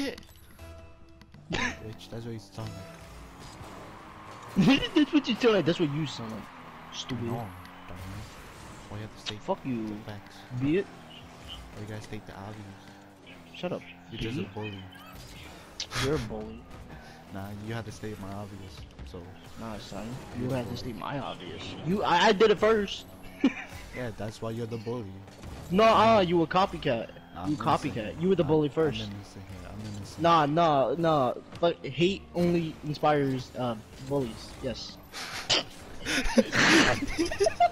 Bitch, that's what you sound That's what you tell me. That's what you sound like. Stupid. like. No, dummy. Why you have to state Fuck you. the facts? Be it. Why you gotta state the obvious? Shut up. You're just a bully. You're a bully. Nah, you had to state my obvious. So. Nah, son. You had to state my obvious. I did it first. Yeah, that's why you're the bully. No, you a copycat. Nah, You I'm copycat. innocent. You were the bully first. I'm innocent here. I'm innocent. Nah. But hate only inspires bullies. Yes.